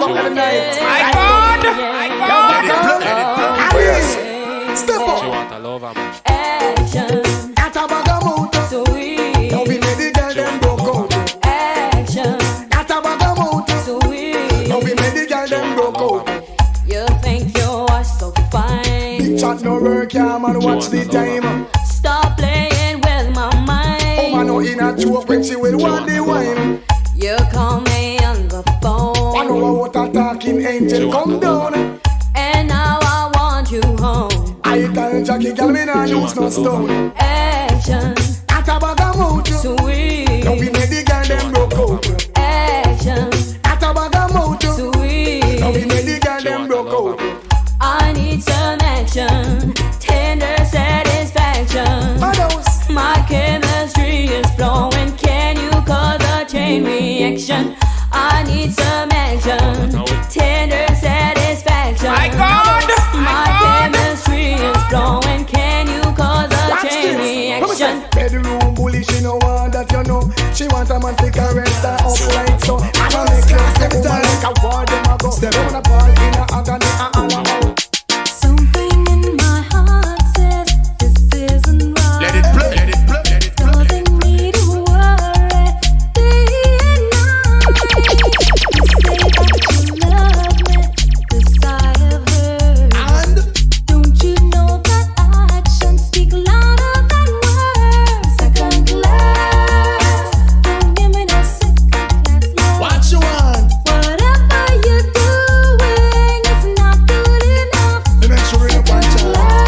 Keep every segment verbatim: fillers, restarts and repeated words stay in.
up in the night. My God! My God! Alice, step up. She want a lover, man. Action. At a bag of motor. So we. Now we made the girl them broke out. Action. At a bag of motor. So we. Now we made the girl them broke out. You think you are so fine. Big chat no work, yeah, man, watch the time. Stop playing with my mind. Oh, man, no in a joke when she will want the wine. You call me on the phone. I know what a talking angel come down. And now I want you home. I tell Jackie, girl, me nah use no stone. Action. At a bag of motor. Sweet. Now we made the girl them broke out. Action. At a bag of motor. Sweet. Now we made the girl them broke out. I need some action. Tender satisfaction. Others. My chemistry is flowing. Can you cause a chain reaction? I need some action. Tender satisfaction. My God! My chemistry is flowing. Can you cause a Watch chain this. reaction? Bedroom bully, she no want that you know. She want a man to caress her up like so. I don't make love them woman like a war them a go. They wanna fall in a agony and all out. Something in my heart says this isn't right. Let it play, let it play, let it play. Causing me to worry day and night. You say that you love me, this I have heard. And Don't you know that actions speak louder than words? Second class, don't give me no second class love. what you want? Whatever you're doing is not good enough. Let me make sure you watch Second out. class,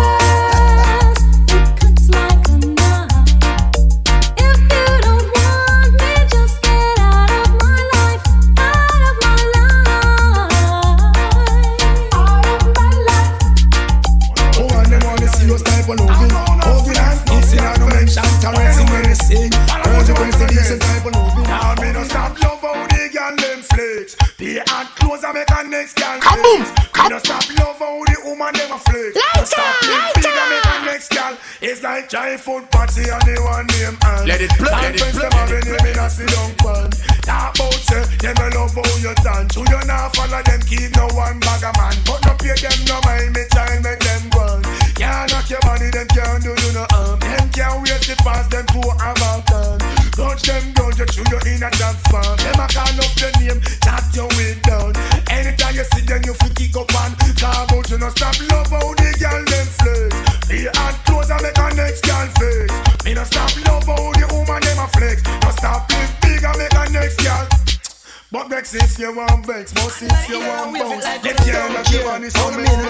it cuts like a knife. If you don't want me, just get out of my life, out of my life, out of my life. Oh, and them wanna see us type of loving. Loving and kissing and no mention caressing when they sing. Heard you when they decent type of loving. Now me no stop love how the girl them flex. Pay and clothes and make a next girl flex. Kaboom! Me no stop love how the woman them a flex. No stop live big and make a next girl. It's like giant food party and they want name and let it play, let it play. Them have a name in a sit down pan. Talk about say them no love how you dance. You you not follow them keep no one bag a man. But no pay them no mind me child make them run. Can't knock your body them can't do you no harm. Them can't wait to pass them to about time. Touch them down, you chew you in a jam farm. Them a call up your name, chat your way down. Anytime you see them, you feel kick up and talk about you no stop love how the girl them flex. Be and close and make a next girl flex. Me no stop love how the woman them a flex. No stop live big and make a next girl. But vex if you want vex, but if you want bounce, let girl not give on this one. And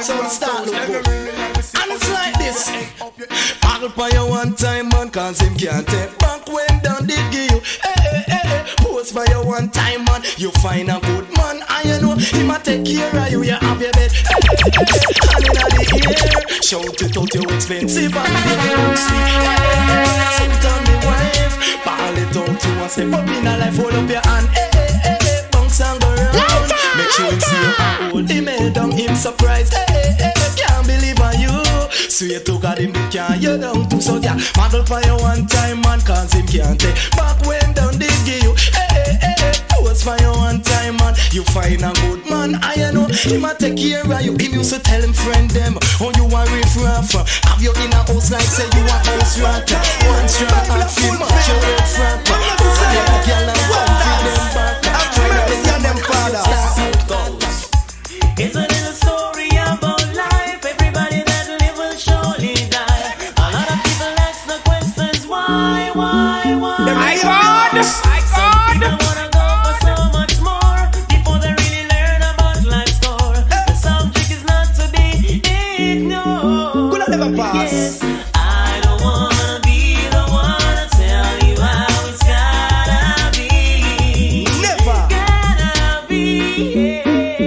it's like this. Paddle for you one time, man, cause him can't take back when down did give you. Hey, hey, hey, hey. Pose for you one time, man. You find a good man, and you know he might take care of you. You have your bed. Hey, hey, hey, hey. Hand in the air. Shout it out, you expensive and you sweet. Hey, hey, hey. Sit on the wife. Ball it out, you want step up in a life. Hold up your hand. Hey, hey, hey, hey. Bounce and go round. Make sure him see you and hold him head down. Him surprised. Hey, hey, hey. Can't believe on you. Sweet to God him can't you down to so yeah. Model for you one time man, cause him can't take back when down they give you. Hey, hey, hey, hey. Pose for you one time man. You find a good man, I know him a take care of you. Him used to tell him friend them, oh you a riff raff. Have you in a house like say you a house rat. One strong and feel much you red front. Who's a young girl and one feed them back. Try to get them father. It's a little story about life. Everybody that live will surely die. A lot of people ask the questions why, why, why? My God! My Some God! people wanna go for so much more before they really learn about life's score. The subject is not to be ignored. Could I never pass? Yes, I don't wanna be the one to tell you how it's gotta be. Never. Gotta be, yeah.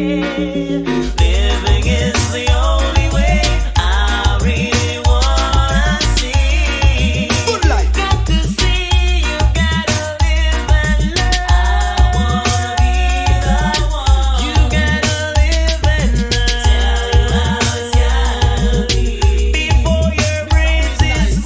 Living is the only way I really wanna see. Good life. Got to see you gotta live and learn. I wanna be the one. You gotta live and learn. Tell you how it's gotta be before your brains is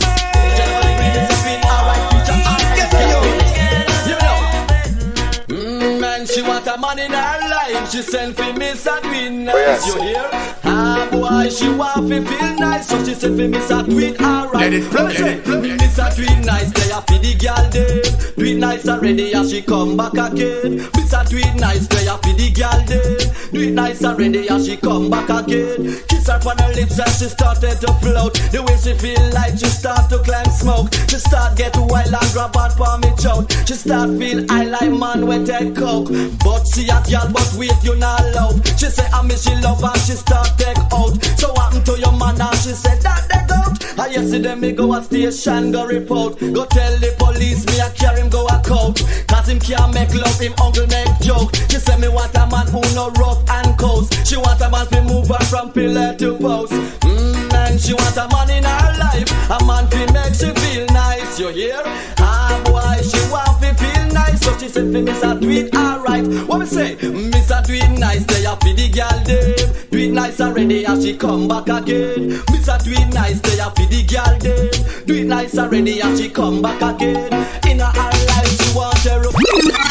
burned. Mm, man, she want want a man in her life. She sent for Miss a Tweet nice. yes. You hear? Ah boy, she want to feel nice, so she sent for Miss a Tweet alright. Let it play, let it play. Miss a Tweet nice, they a for the girl dem. Tweet nice already, and she come back again. Miss a Tweet nice, they a for the girl dem. Tweet nice already, and she come back again. Kiss her on her lips and she started to float. The way she feel like she start to climb smoke. She start get wild and grab out for me choke. She start feel I like man with take coke. But she a girl, but wait you not love. She say I miss she love and she start take out. So what happened to your man and she said that they goat. And yesterday me go a station go report. Go tell the police me I carry him go a coat. Cause him can't make love, him uncle make joke. She say me want a man who no rough and coast. She want a man to move her from pillar to post. Mmm, and she want a man in her life. A man fi make she feel nice, you hear? Ah boy, she want fi feel nice. So she said fi Miss a Tweet alright. What me say? Miss a Tweet nice, they a fi the girl dem. Tweet nice already and she come back again. Miss a Tweet nice, they a fi the girl dem. Tweet nice already and she come back again. In her life she want a rope.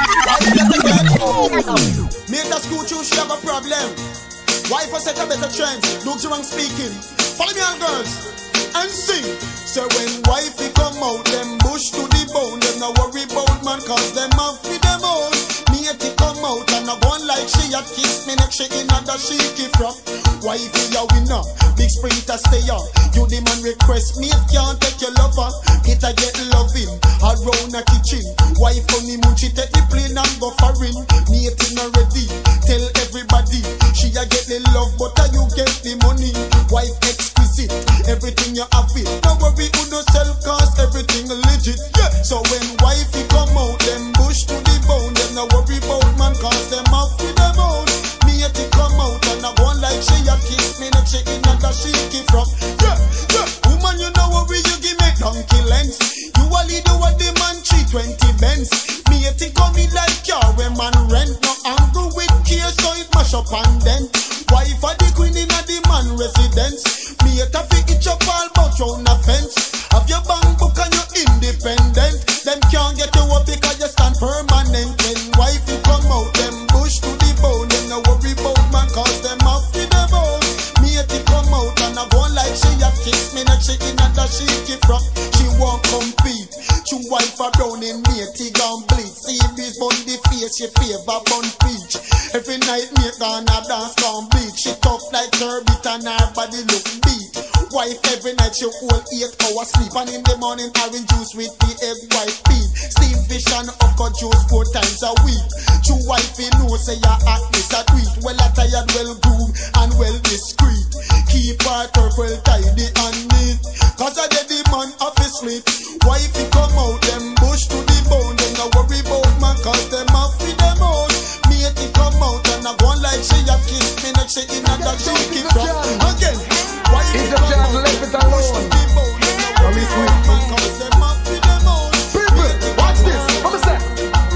Make the school choose, she have a problem. Wife for set a better trend. Look wrong speaking. Follow me on girls and sing. So when wifey come out, them bush to the bone. Them no worry about man cause them have for them own. Matey come out and I go on like she a kiss me neck. She in and that she keep from. Wifey a winner, big sprinter stay up. You the man request me can't take your lover. It a get loving around the kitchen. Wife only moon she take the plane and go foreign. Matey not ready, tell everybody. She a get the love but a you get the money. Wife exquisite, everything you have it. Don't worry who no sell cause everything legit. Yeah. So when wifey come out, them bush to the bone. Them no worry about man cause them have to them own. Me at it come out and I go on like she a kiss me neck. She in and that she keep from. Yeah, yeah. Woman you know worry you give me donkey lens. You only do what the man three twenty Benz. Me at it come in like car when man rent. No angle with care so it mash up and then. Wife of the queen in a the man residence. Me at a fi itch up all but round a fence. Have your bank book and you independent. Them can't get you up because you stand permanent. When wife you come out, them bush to the bone. Them no worry about man cause them have to them own. Me at it come out and I go on like she a kiss me neck. She in and that she keep from. She won't compete. She wife a brown in matey gone bleed. See this bun the face she favor bun peach. Every night me gonna dance gone bleed. She tough like turbit and her body look beat. Wife every night she hold eight hours sleep. And in the morning orange juice with the egg white beef. Steam fish and okra juice four times a week. True wife you know say ya act this a tweet. Well attired, well groomed and well discreet. Keep her turf well tidy and neat. Cause I did the man off his sleep. Wife you come out them bush to the bone. Them no worry about man cause them have for them own. Me at it come out and I go on like she a kiss me neck. She in and that she keep from. Again, wife you come out them bush to the bone. Them no worry about man cause them have for them own. People, watch this. What me say?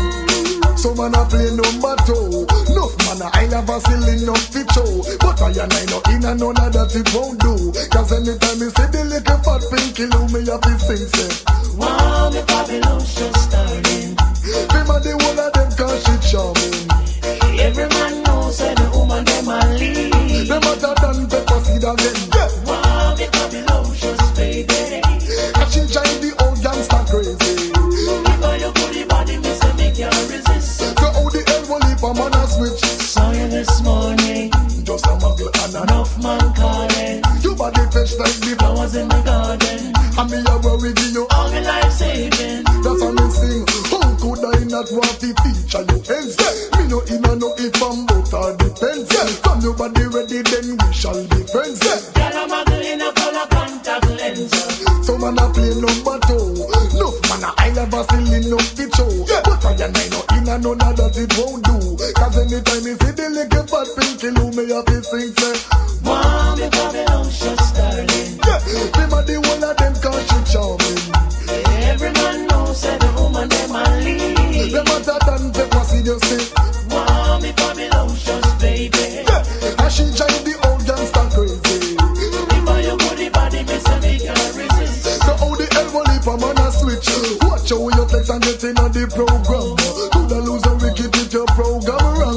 Some man a play number two. Enough man a I never still enough to show. But I and I know in and none of that it won't do. Cause anytime me see the little fat pinky loo, me have to sing say, Wow, the Babylon's just starting. remember the whole of them cause she charming. Every man knows that the woman them a lead. Them hotter than pepper seed again. Yeah. Wow, the Babylon's just baby. And she drive the old gangster crazy. Give her your booty body, me say me can't resist. So how the hell will leave a man a switch? Saw you this morning, Just a muggle and a enough man calling. your body fresh like the Flowers in the garden, and me a worry give you. all my life saving. That's how me sing. How could I not want to feature you ends? Me no in a no if I'm both or depends. From your body ready then we shall be friends. Girl, I'm a girl in a color contact lens. So man a play number two. No man a I never still enough to show. But I and I no in a none of that it won't do. Cause anytime me see the little fat pinky loo, me have to sing say, Wow, the Babylon's just starting. remember the whole of them cause she charming. Every man knows that the woman them a lead. Them hotter than pepper seed you say. Wow, the Babylon's just baby. And she drive the old gangster crazy. Give her your booty body, me say me can't resist. So how the hell will leave a man a switch? Watch how you flex and get in on the program. Coulda lose a wicked with your program.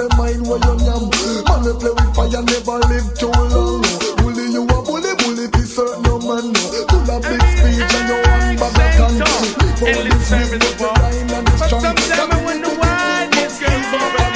say mind where you yam. Man we play with fire never live too long. Bully you a bully, bully be certain no man. Full of big speech and you one bag of country. Before this business you line and it's strong. Sometimes when the wine is getting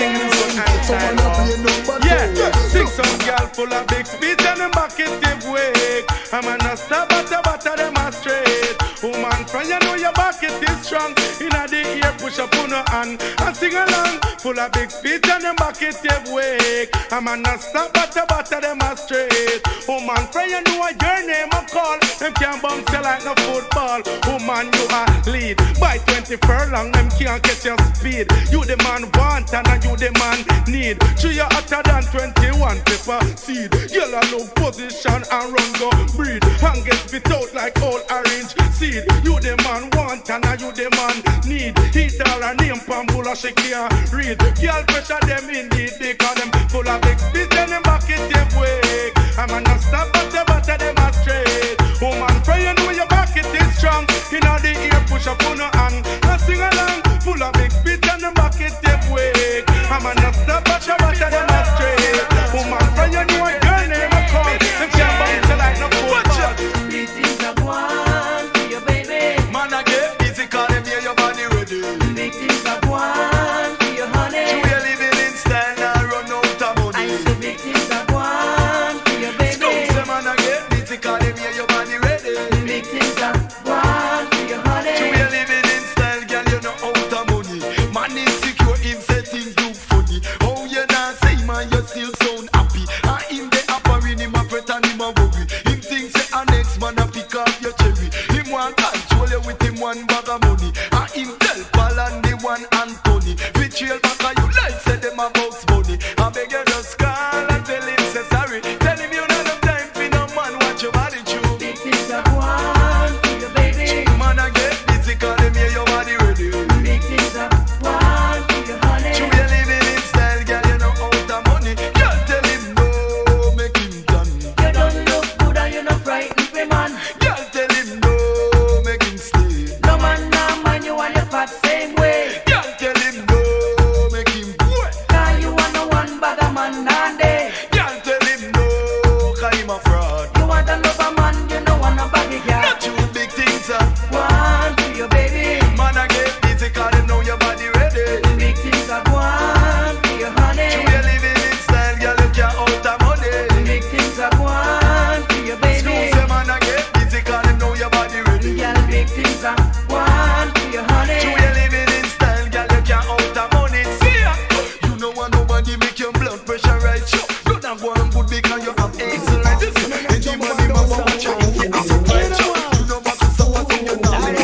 Someone a play number two. yeah, six some girl full of big speech and them bucket give wake. I'm a nasta butter butter them a straight. Woman friend, you know your bucket is strong. Inna the ear push up on her hand and sing along. Full of big speech and them bucket give wake. I'm a nasta butter butter them a straight. Woman friend, you know your name a call. Them can't bounce you like no football. Woman you a lead by twenty furlong. Them can't get your speed. You the man want and you the man need. True you hotter than twenty-one pepper seed. Yellow low position and run go breed. And get spit out like old orange seed. You the man want and you the man need. Heat all a name pambula she can't read. Girl pressure them indeed because them full of big speech and them bucket them wake. I'm a not stop but the butter them a straight. Woman pray you know your bucket is strong. You know the ear push up on her hand and sing along. Full of big speech and them bucket them wake. I'm a not stop but the butter them a straight. Woman pray you know your name a call. Them can't bounce you like no football. These things are one for your baby. Man, I get busy, call them here, your body ready. Big things are one for your honey. You are living in style, now run out of money. I say big things are one for your baby. Scout them, man, I get busy, call them here, your body ready. Big things are one for your honey. You are living in style, girl, you know out of money. Man is secure, him say things look funny. Oh, you not say, man, you still sound happy. And him they appearing, him a fret and him a worry. Him thinks say a next man a pick up your cherry. Him want control you with him one bag of money. And him tell Paul and the one Anthony. We trail back and you like say them a box money. I beg you just call and tell him say sorry. Tell him you not have time for no man watch your body true. Big things are one for your baby. Man I get busy call him here your body ready. Big things are one for your honey. You are living in style girl you know out of money. Girl tell him no make him done. You don't look good and you're not frightened for man. Girl tell him no make him stay. No man nah mind you and your fat same way. Girl tell him no make him go. Cause you want no one bag of man nah day. Girl tell him no cause him a fraud. You want another man, you know want a baggy girl. Not you big things uh. One for your baby. Man I get busy call him know your body ready. Big things are one for your honey. You are living in style girl you can't out of money. Big things are one for your baby. Excuse me man I get busy call him know your body ready. Girl, big things are one for your honey. You are living in style girl you can't out of money. See ya. You know want nobody make your blood pressure right. Sure. You don't go and good because you have excellent. Anybody man want you if you have a right. You know what to suffer till you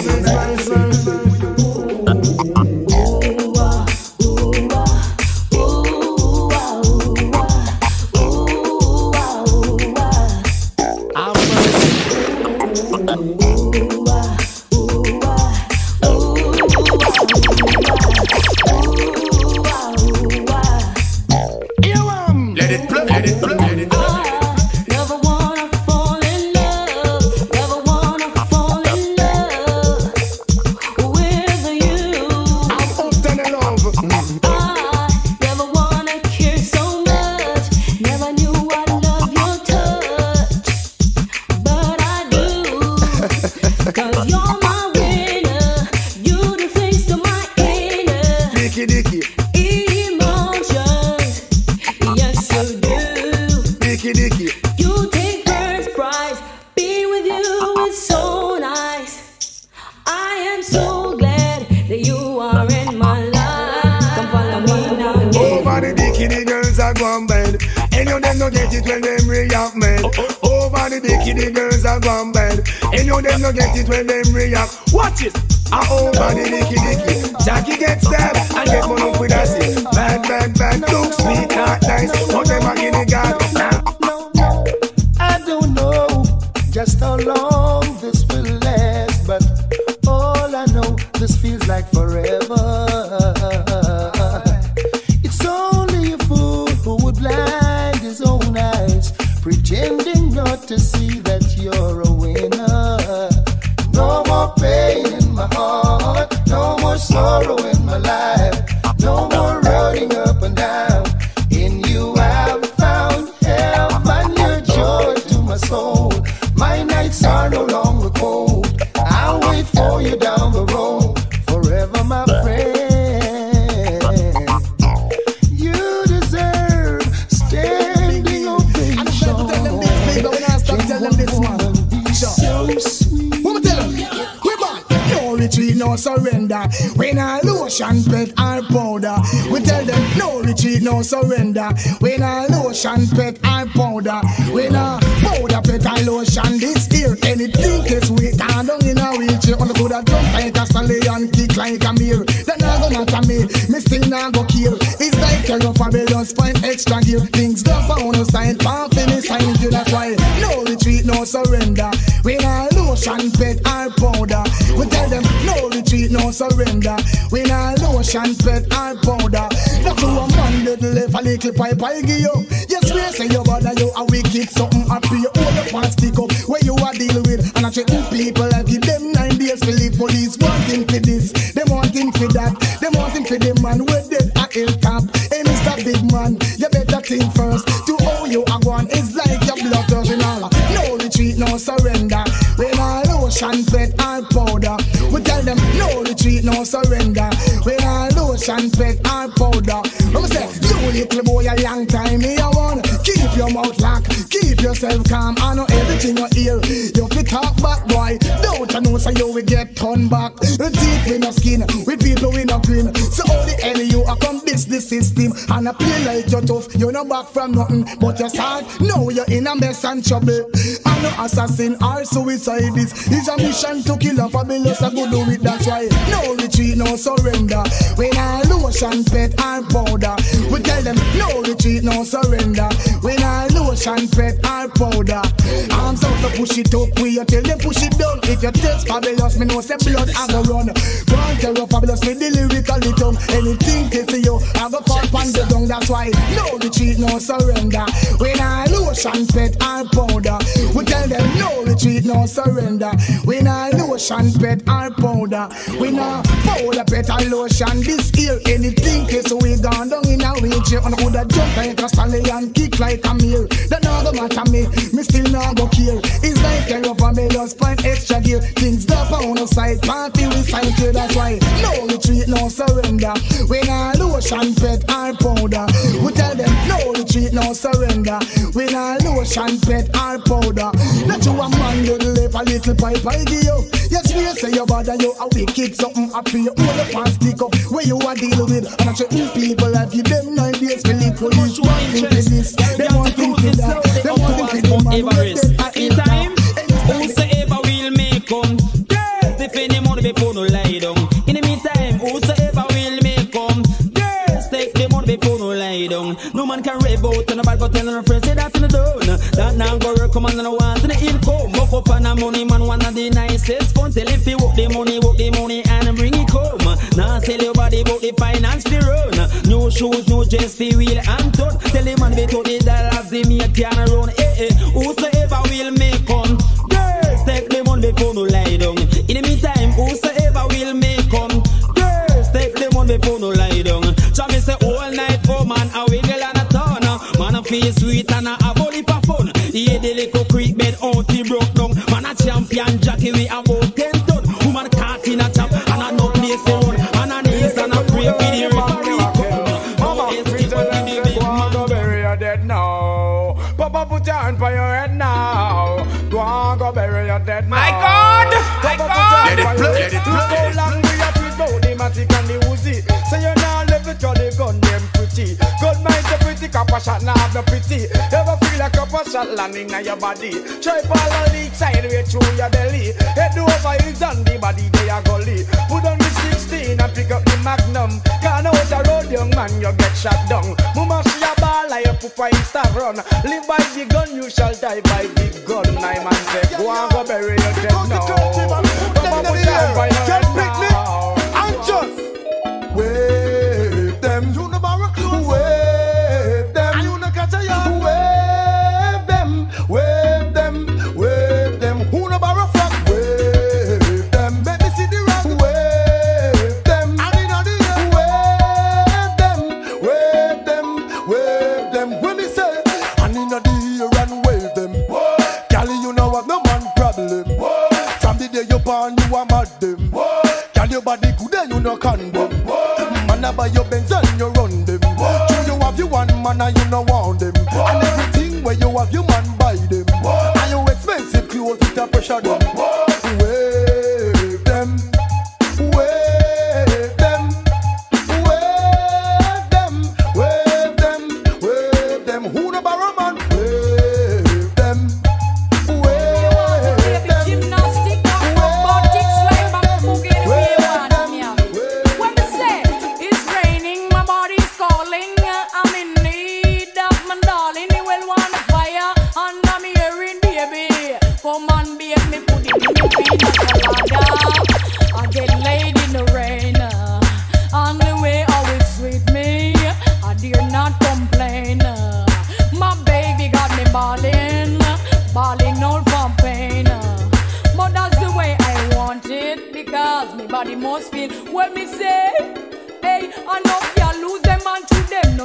die. Let it play, let it play, let it play. Never wanna fall in love, never wanna fall in love with you. I'm up to the love. I never wanna care so much, never knew I love your touch, but I do, cause you're my winner, you do things to my inner Dicky Dicky, emotions, yes you do. Dicky Dicky. You take first prize. Being with you is so nice. I am so glad that you are in my life. Come follow me now and get Over the dicky, the girls are gone bad. And you them no get it when them react mad. Over the dicky, the girls are gone bad. And you them no get it when them react. Watch it. And over the dicky dicky, Jackie gets stabbed and get one up with a stick. Bad, bad, bad, look sweet, not nice. But them a guinea god. No, no, I don't know just how long this will last, but all I know, this feels like forever. It's only a fool who would blind his own eyes, pretending not to see that you're a winner. No more pain in my heart, no more sorrow in my life. surrender. We not lotion, pet or powder. We tell them no retreat, no surrender. We not lotion, pet or powder. We not powder, pet or lotion. This here, anything is weak. I don't in a wheelchair. On the good jump like a stallion, kick like a mirror. That not gonna matter me. Me still not go kill. It's like a rough rebellion, find extra gear. Things go for on the side, palm finish sign you. That's why no retreat, no surrender. We not lotion, pet or powder. We tell them no retreat, no surrender. We not lotion, pet or powder. Not to a man that left a little pipe I give you. Yes, we say you bother you a wicked something happy. You hold up and stick up where you are deal with. And I check people I give them nine days to leave. Police wanting for this, they wanting for that. They wanting for the man with dead at hilltop. Hey, Mister Big Man, you better think first. To how you are going, it's like your blood original. No retreat, no surrender. We not lotion, pet or powder. We tell them no retreat, no surrender. We not lotion, pet or powder. I'm say, you little boy a long time me a want. Keep your mouth locked, keep yourself calm. I know everything you hear. You fi talk back, boy. Don't you know so you will get turned back. Deep in your skin, with people in a green. So all the enemy you are come this the system. And I play like you're tough, you're not back from nothing. But you're sad, now you're in a mess and trouble. I know assassin or suicidist. It's a mission to kill a fabulous, I go do it, that's why. No retreat, no surrender. We not lotion, pet or powder. We tell them no retreat, no surrender. We not lotion, pet or powder. Arms out to push it up, we you tell them push it down. If you taste fabulous, me know say blood I go run. Can't tell you fabulous, me the lyrical tongue. Anything to see you, I go fall pan the dung. That's why no retreat, no surrender. We not lotion, pet or powder. We tell them no retreat, no surrender. We not lotion, pet or powder. We not powder, pet or lotion. This here, anything case we gone down in a wheelchair. And I woulda jump like a stallion, kick like a mule. That not go matter me, me still not go kill. It's like a rough and just find extra gear. Things up on the side, party we cycle. That's why no retreat, no surrender. We not lotion, pet or powder. We tell them no retreat, no surrender. We not lotion, pet or powder. Not you a man you live a little pipe I give you. Yes, we say you bother you a wicked something happy. You hold up and stick up where you are deal with. And I check people I give them nine days to live for this. They want things to that. They want things to the man with dead in time. Whosoever will make come. Girls, if any money before no lie down. In the meantime, whosoever will make come. Girls, take the money before no lie down. No man can rave out and nobody go tell her friends say that's in the done. That now go work come and no want the income. Buck up on a money man, one of the nicest fun. Tell if you work the money, work the money and bring it home. Now sell your body about the finance to run. No shoes, no dress, the wheel and turn. Tell the man we told the dollars, they make can run. Eh eh, whosoever will make come. Girls, take the money before no lie down. In the meantime, whosoever will make come. Girls, take the money before no lie down. So me say all night for man, a wiggle and a turn. Man a feel sweet and a have only for fun. He the little creek bed out he broke down. Man a champion jockey we about ten ton. Woman caught in a chop and a no place to run. And a knees and a pray for the referee come. Mama, we tell them say go and go bury your dead now. Papa put your hand for your head now. Go and go bury your dead now. My God! My God! Let it play, let it play. How long we have to go, the matic and the Uzi. So you now live it to the gun them pretty. Good mind the pretty, copper shot now have the pretty. Ever feel like a copper shot landing on your body? Try fall a leak sideways through your belly. Head over heels on the body they are gully. Put on the sixteen and pick up the magnum. Can't out the road young man you get shot down. Mama see a ball like a poopa insta run. Live by the gun you shall die by the gun. My man say go and go bury your dead now. Mama put your hand by your head now. And just wave them. You know about wave them. And you know catch a yard. Wave them, wave them, wave them. Who know about rock? Wave them. Let me see the rock. Wave them. And in the air. Wave them, wave them, wave them. When me say, and in the air and wave them. Cali, you know what? No man problem. From the day you born, you are mad them. Girl, your body good and you no condom. Man, I buy your Benz and you run them. True, you have you one man and you no want them. And everything where you have you man buy them. And you expensive clothes with a pressure them. Wave them, wave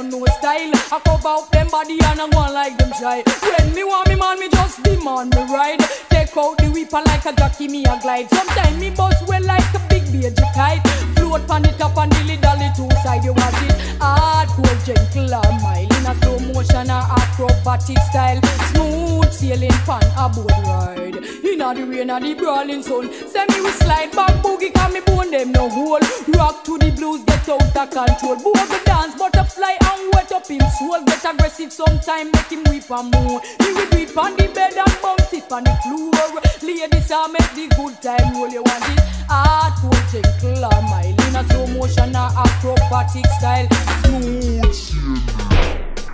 them no style. I cover up them body and I want like them shy. When me want me man, me just demand me ride. Take out the whipper like a jockey, me a glide. Sometimes me bust well like a big baby kite. Float pan it up and dilly dally two side. You want it hardcore, gentle and mild. In a slow motion or acrobatic style. Smooth sailing pan a boat ride. In a the rain and the brawling sun. Send me we slide back boogie cause me bone them no hole. Rock to the blues, get out of control. Boogie dance, butterfly and wet up him soul. Get aggressive sometime, make him weep and moan. He will weep on the bed and bounce it on the floor. Ladies are make the good time roll. You want it hardcore, gentle and mild. In a slow motion or acrobatic style. Smooth sailing.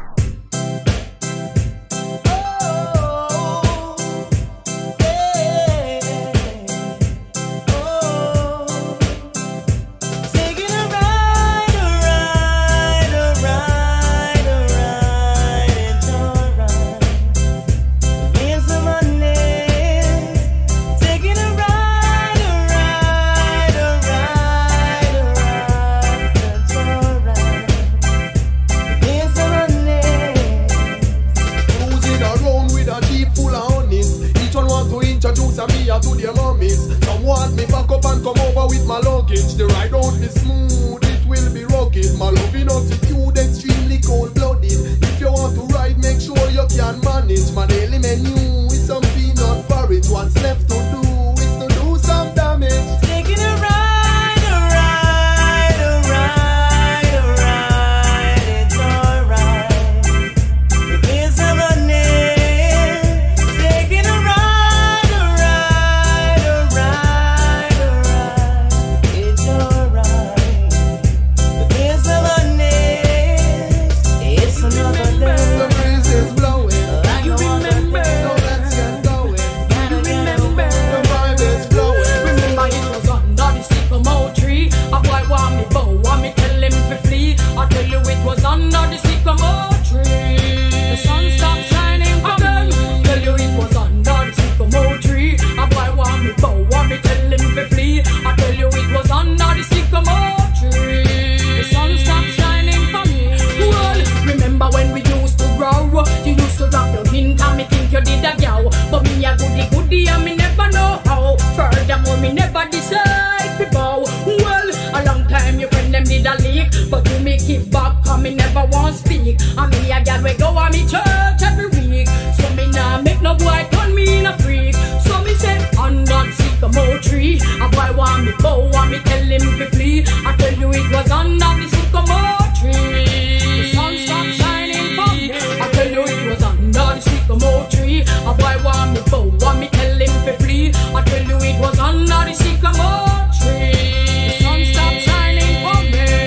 To their mummies. Some want me back up and come over with my luggage. The ride won't be smooth, it will be rugged. My loving attitude extremely cold-blooded. If you want to ride, make sure you can manage. My daily menu is some peanut porridge. What's left to do is to do some damage. Taking a ride, a ride, a ride, a ride, it's alright. The bills are running. Taking a ride. Under the sycamore tree, the sun stopped shining for them. Tell you it was under the sycamore tree. A boy want me bow, want me tell him to flee. I tell you it was under the sycamore tree. The sun stopped shining for me. Well, remember when we used to grow? You used to drop your hint and me think you did a yow. But me a goody goody and me never know how. Furthermore, me never decide to bow. Well, a long time your friend them did a leak, but you make it back. Me never want speak. I mean a girl we go on me church every week. So me nah make no boy turn me in a freak. So me say under the sycamore tree. A boy want me bow, want me tell him to flee. I tell you it was under the sycamore tree. The sun stopped shining for me. I tell you it was under the sycamore tree. A boy want me bow, want me tell him to flee. I tell you it was under the sycamore tree. The sun stopped shining for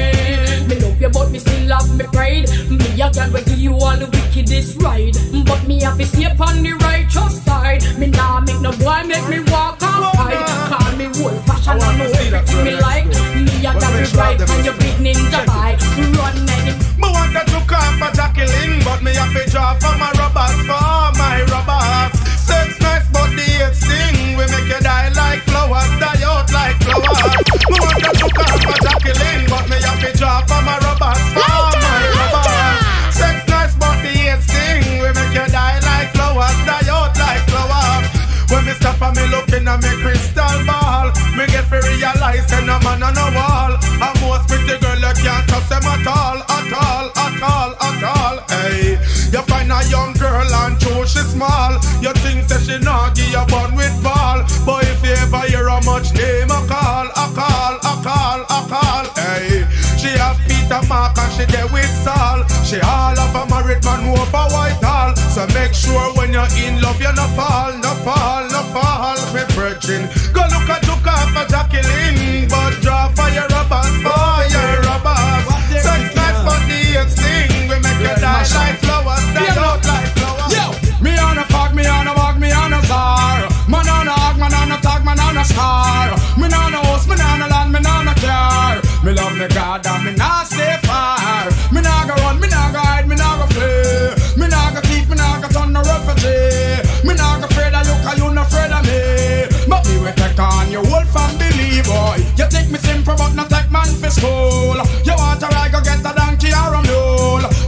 me. Me love you but me still love me pride. Me a girl will give you all the wickedest ride. But me have to stay upon the righteous side. Me nah make no boy make me walk outside. Call me old fashion and know everything me like. Me a girl will ride and you big ninja bike. Run any. Me want to look off for Jacqueline, but me have to draw for my robbers, for my robbers. Sex nice but the hate sting. We make you die like flowers, die out like flowers. Me want to look off for Jacqueline, but me have to draw for my robbers, for my robbers. Sex nice but the hate sting. We make you die like flowers, die out like flowers. When me stop and me looking at me crystal ball, me get to realize that no man on no wall. And most pretty girl you can't trust them at all, at all, at all, at all. Hey, you find a young girl and true she small. You think that she not give you bun with ball, but if you ever hear how much name I call, I call, I call, I call. Hey, she have Peter Mark and she there with Saul. She all of a married man who up a white hall. So make sure when you're in love you no fall, no fall, no fall. Me virgin, go look at look out for Jacqueline, but draw for your rubbers, for your rubbers. Sex nice but the hate sting. We make you die like flowers, die out like flowers. Yo, me on a fuck, me on a walk, me on a czar. Man on a hog, man on a tag, man on a star. Me on a house, me on a land, me on a car. Me love me God and me not stay far. Me not go run, me not go hide, me not go flee. Me not go keep, me not go turn no refugee. Me not go afraid of you, cause you not afraid of me. But me will take on your whole family, boy. You think me simple, but not take man for school. You want to ride, go get a donkey or a mule.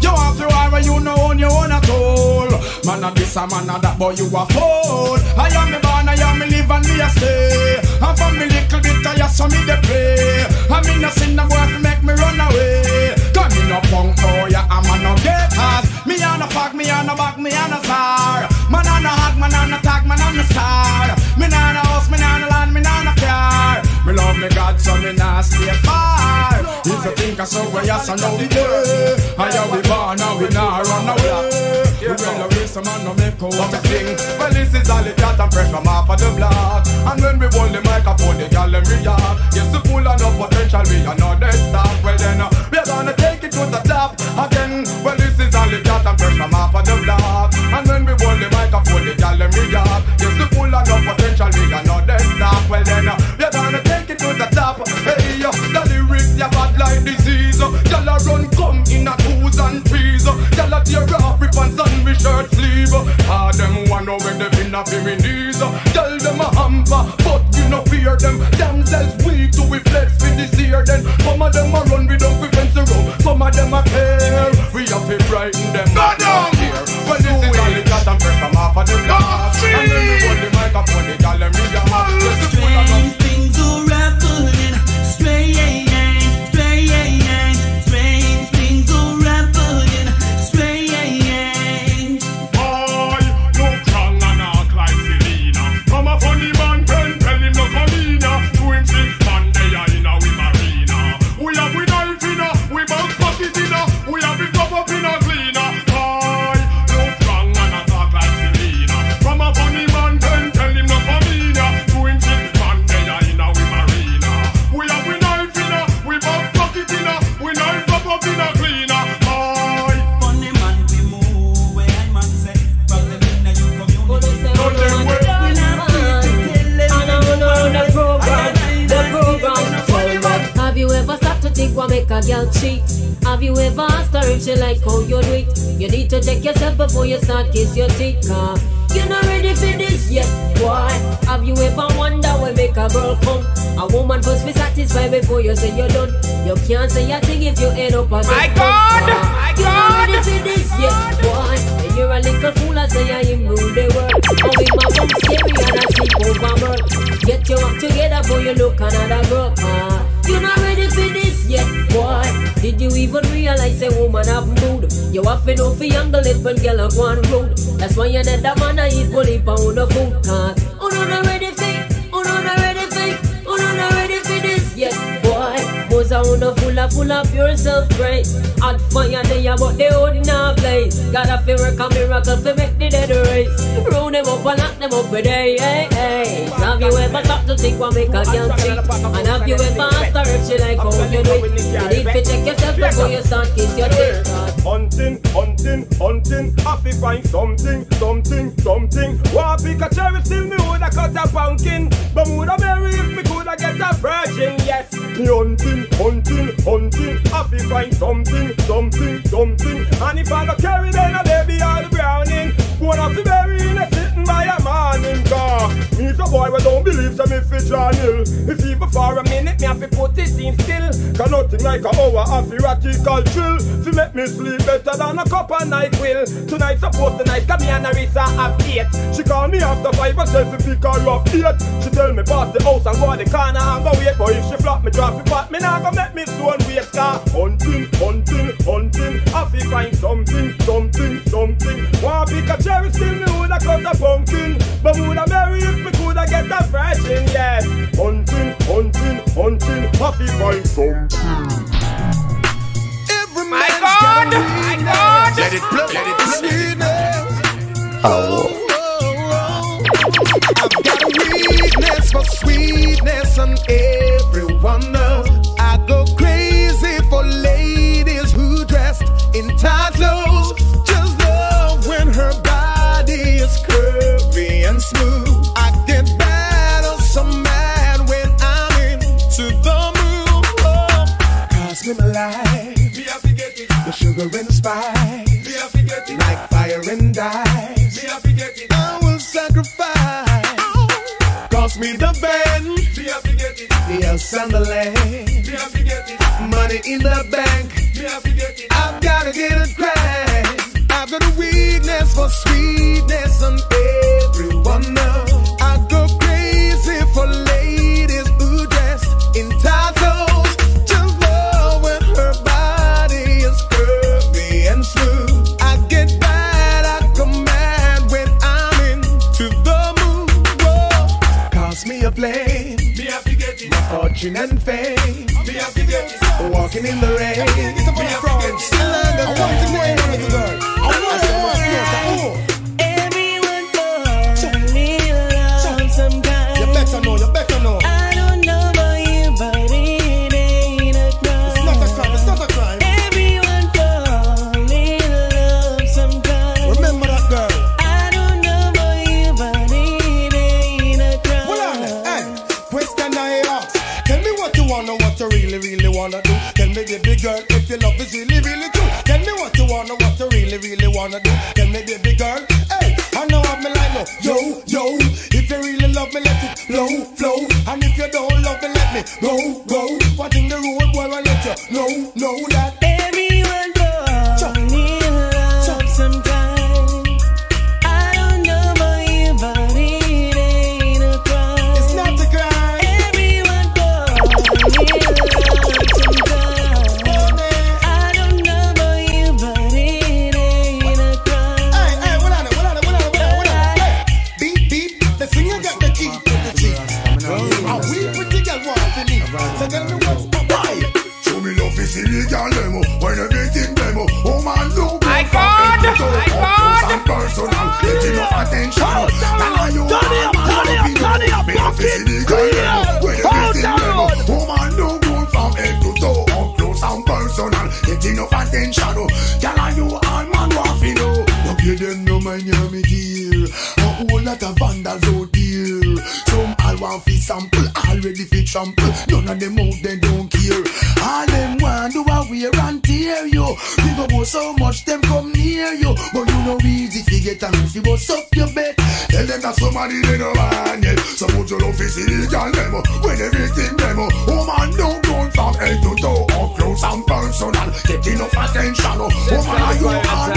this a man and that, but you a fool. I am me born, I am me live and me a stay. And from me little bit I saw me the play. I mean no sin no boy to make me run away. Come in no punk boy, I'm a no gators. Me on a fuck, me on a back, me on a star. Man on a hug, man on a tag, man on a star. Me on a house, me on a land, me on a car. Me love me God, so me not stay far. If you think I saw where you saw now we there. I how we born, now we not run away. We run away, some man no make out a thing. Well this is all the cat and fresh from off of the block. And when we hold the microphone, the gal them react. Yes, the full of no potential, we are not dead stop. Well then, uh, we're gonna take it to the top again. Well this is all the cat and fresh from off of the block. And when we hold the microphone, the gal them react. Yes, the full of no potential, we are not dead stop. Well then, uh, we're gonna take it to the top. Hey yo, the lyrics ya bad like disease. Y'all a run come in a twos and threes. Y'all a tear off rip and sun with shirt sleeve. Ah them wanna when they in a me knees. Tell them a hamper, but we no fear them. Themselves weak to we flex with this year. Then some of them a run with them with fence around. Some of them a care. We have to frighten them. Go down here. Well this is all the cat and fresh from off of the block. And then we hold the microphone, they call them real. Strange things are happening. Strange, strange, strange things are happening. Strange. Boy, no strong and act like Selena. From a funny man, pen, tell him no come in. To him six man, they are in a we marina. We have we knife in a, we bout pocket in a, we have it up up in a cleaner. Boy, no strong and act like Selena. From a funny man, pen, tell him no come in. To him six man, they are in a we marina. We have we knife in a, we bout pocket in a, we knife up up in a cleaner. Boy, Funny man, we move where I man say. From the minute you come, you need to no them way. The program, the program. Have you ever stopped to think what make a girl cheat? Have you ever asked her if she like how you do it? You need to check yourself before you start kiss your teeth. Car you're not ready for this yet, boy. Have you ever wondered what make a girl come? A woman must be satisfied before you say you're done. You can't say a thing if you end up as My God, my you're not God. ready for this yet, boy. And you're a little fool, I say I am rule the world. And with my bum scary and I sleep over her. Get your act together before you look another girl. Ah, you're not ready for this yet, boy. Did you even realize a woman have mood? You have to know for younger it when girl are going rude. That's why you need a man I eat fully pound of food. Cause oh no, not ready for, oh no, not ready for, oh no, not ready for this yet, boy. Was a one full of full of pure self-praise. Hot fire there but they would not blaze. Gotta feel work a miracle to make the dead race. Roll them up and lock them up with hey, hey, hey. Have you ever thought to think what make a girl cheat? And have you ever asked her if she like how you do it? You need to check yourself before you start kiss your teeth. Hunting, hunting, hunting. Have to find something, something, something. Want pick a cherry, still me woulda cut a pumpkin. But woulda marry if me coulda get a virgin, yes. Me hunting, hunting, hunting. Have to find something, something, something. And if I no carry then a baby or the browning. Wanna fi bury in a sitting by a morning car. Me so boy we don't believe so me fi draw nil. If even for a minute me have to put it in still. Cause nothing like a hour of theoretical chill. To make me sleep better than a cup of night will. Tonight supposed to night cause me and Arisa have eight. She call me after five and says to pick her up eight. She tell me pass the house and go to the corner and go wait. But if she flop me drop me pot me nah go make me stone waste car. Hunting, hunting, hunting. Have to find something, something, something. Want pick a cherry still me woulda cut a pumpkin. But woulda marry if me coulda get a virgin, yeah. Hunting, hunting, hunting. Have to find something. My God, my God. Let it blow, let it blow. Oh. I've got a weakness for sweetness, and everyone knows I go crazy for ladies who dressed in tight clothes. Just love when her body is curvy and smooth. I get bad or some mad when I'm into the mood. Oh, cause me my life. The sugar and the spice, like fire and ice. I will sacrifice. Cost me the band, the house and the land, money in the bank. I've gotta get it cracked. I've got a weakness for sweetness and everyone knows. I go crazy for ladies who dress in tattles. Just love when her body is curvy and smooth. I get bad at command when I'm into the mood. Whoa. Cause me a plane, me have to get it. My fortune and fame, me have to get it. Walking in the rain, me have to get it. Still under the rain. I want to Everyone knows I need love sometimes. You better know, you better know. I don't know about you, but it ain't a crime. It's not a crime, it's not a crime. Everyone falls in love sometimes. Remember that girl. I don't know about you, but it ain't a crime. Hold on, hey, question I ask. Tell me what you wanna, what you really, really wanna do. Tell me, baby girl, if your love is really, really true. Tell me what you wanna, what you really, really wanna do. Tell me, baby girl, hey, I know I'm like no. Yo, yo, if you really love me, let it flow, flow. And if you don't love me, let me go, go. What in the road, boy, I let you know, know that. Everyone falls in love sometimes. I don't know about you, but it ain't a crime. It's not a crime. Everyone falls in love sometimes. I don't know about you, but it ain't a crime. Hey, hey, what on it, what on it, what on it, what on it, what on it. Hey, beep, beep, the singer got the key, the key. And we pretty girl want to leave. So tell me what's my why? Show me love is illegal demo. When everything demo. Oh man, no. My God, my God. I'm personal. Get enough attention. Now you Turn it up, turn it up, turn it up, fucking real. Hold down. Oh man, no good from head to toe. Up close and personal. Get enough attention. Girl, and you all man want to know. No give them no mind, you me dear. A whole lot of vandals out there. Some all want fi sample, already fi trample. None of them out they don't care. All them want do a wear and tear you. People go so much them come near you, but you know easy fi get and if you bust up your bed. Tell them that somebody they no want yet. So put your love is illegal demo. When everything demo. Oh man, don't go from head to toe. Up close and personal. Get enough attention. Oh man, are you all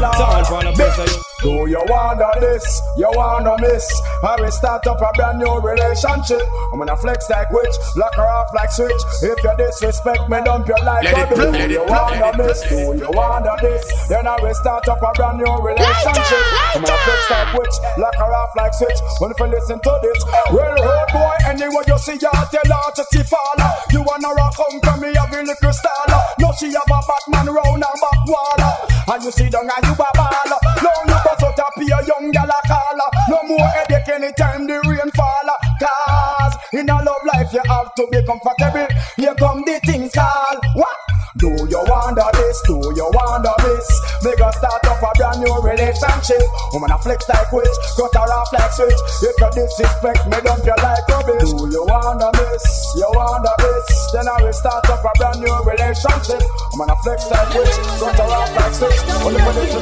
man? Do you wanna this? You wanna miss? I will start up a brand new relationship. I'm gonna flex like witch, lock her off like switch. If you disrespect me, dump your life. Let it Do play, let you it play, wanna let it miss? play. Do you wanna this? Then I will start up a brand new relationship. I'm gonna flex like witch, lock her off like switch. When if you listen to this, well, oh boy, anyway you see her, tell her to see follow. You wanna rock home from me, have a little style. No, she have a Batman round her back wall. And you see down and you a ball. Long you bust out a pure young gal a call. No more headache anytime the rain fall. Cause in a love life you have to be comfortable. Here come the things called what? Do you wonder this? Do you wonder this? Make us start up a brand new relationship. Woman a flex like witch, cut her off like switch. If you disrespect me, dump you like rubbish. Do you wonder this? You wonder this? Then I will start up a brand new relationship. Woman a flex like witch, cut her off like switch. Only for this is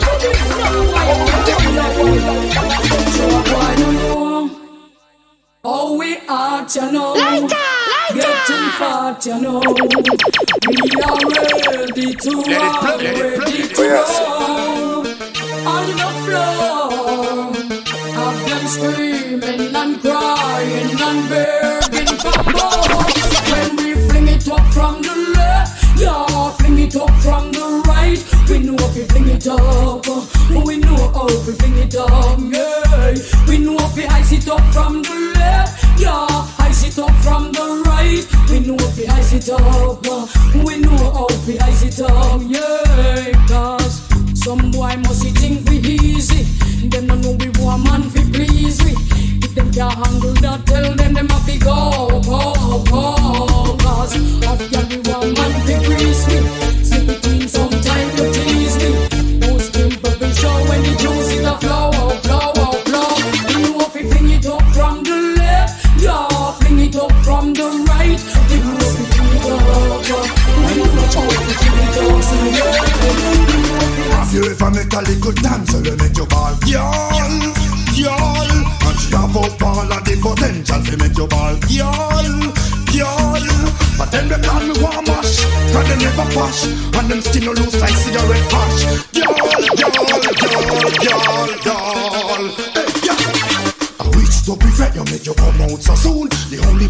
Why do you know? Oh, we are, you know. Getting fat, you know. We are ready to roll, ready to roll. On the floor, I've been screaming and crying and begging for more. When we fling it up from the left, yeah, fling it up from the right. We know if we fling it up, we know how we fling it up, yeah. We know if we ice it up from the left, yeah, ice it up from the right. We know if we ice it up, we know how we ice it up, yeah. Cause some boy must think we easy. Them don't know we want man fi please we. If them can't handle that, tell them them have to go, go, go. Cause that girl we want man fi please we. Slip it in sometime to tease me. Most people will show when the juice is a flow, flow, flow. You know if we fling it up from the left, yeah, fling it up from the right. The most we fling it up, we know how we fling it up, so yeah. Have you ever met a little dancer who make you ball? Y'all, y'all. And she have up all of the potential to make you ball. Y'all, y'all. But then they call me one mash, cause they never wash. And them skin no loose like cigarette patch. Y'all, y'all, y'all.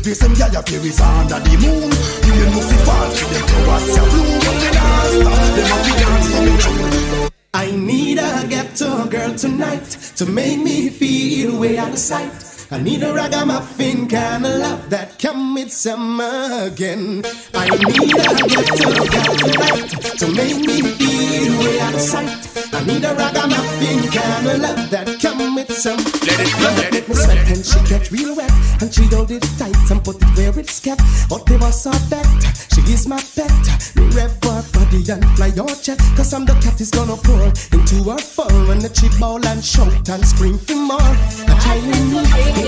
face them gyal ya fear is under the moon. You must see fall to them flowers ya bloom. But they not stop, them a fi dance for me tune. I need a ghetto girl tonight to make me feel way out of sight. I need a ragamuffin kind of love that come with summer again. I need a ghetto girl tonight to make me feel way out of sight. I need a ragamuffin kind of love that come with some. Let it flow, let it flow. And she get real wet and she hold it tight and put it where it's kept. But they was so bet, she is my pet. Me rev her body and fly your jet. Cause I'm the cat is gonna pour into her fur when the cheap ball and shout and scream for more. I need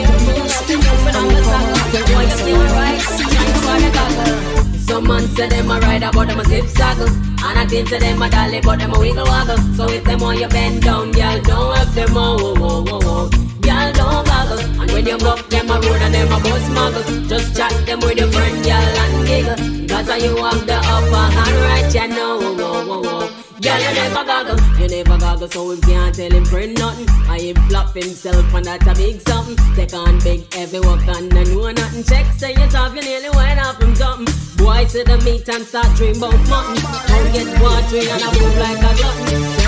some man say them a ride but them a zip saggle. And I think to them a dolly but them a wiggle waggle. So if them want you bend down, y'all don't have them all. Whoa, whoa, whoa, whoa. Y'all don't goggle. And when you buck them a road and them a bus muggle, just chat them with your friend, y'all and giggle. Cause you have the upper hand right, you know. Whoa, whoa, whoa. Girl, you never goggle, you never goggle, so we can't tell him friend nothing. I him flop himself and that's a big something. Take on big heavy work and I know nothing. Check, say yourself, you nearly went off from something. Boy, see the meat and start dream about mutton. Don't get watery and I move like a glutton.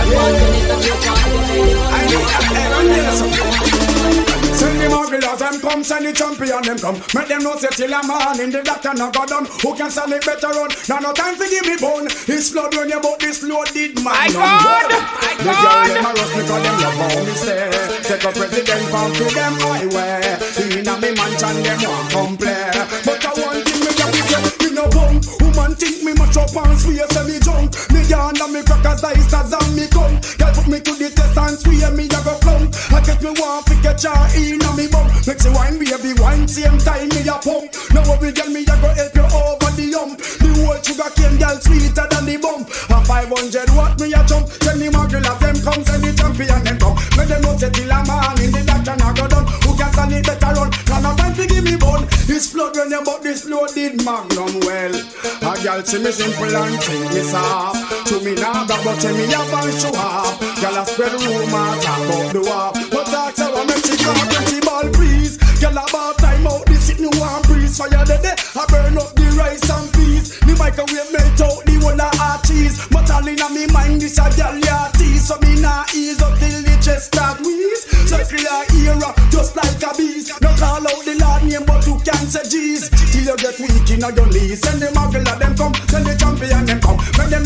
I need that. Send the Marvelous, them come, send the champion, them come. Make them know say till a man in the doctor no go down. Who can stand it better run? Now no time to give me bone. His blood when you bought this loaded man. I God, I The God. girl them a rush because them love how me stay. Take a president pound to them highway. In a me mansion them want come play. But I want thing me just say, me no bum. Woman think me much up and swear say me junk. Me yarn and me crackers ice as and me come. Girl put me to the test and swear me a go flunk. I get me one fi catch her in a me bum. Make she wine baby wine same time me a pump. Now every girl me a go help you over the hump. The whole sugar cane girl sweeter than the bump. A five hundred watt me a jump. Send the Margula them come, send the champion them come. Make them know say till a man in the doctor no go down. Who can stand it better run? Now no time to give me bone. This flood when you bought this loaded magnum well. A girl see me simple and think me soft. To me now but tell me a fan show off. Girl a spread rumors about the war. But that's how I make she talk when she ball breeze. Girl about time out this it no one breeze. Fire the day I burn up the rice and peas. The microwave melt out the whole of our cheese. But all in a me mind this a girl ya tease. So me nah ease up till the chest start wheeze. Circular era just like a beast. No call out the Lord name but you can't say G's. Till you get weak in your knees. Send the Marvel them come, send the champion them come. When them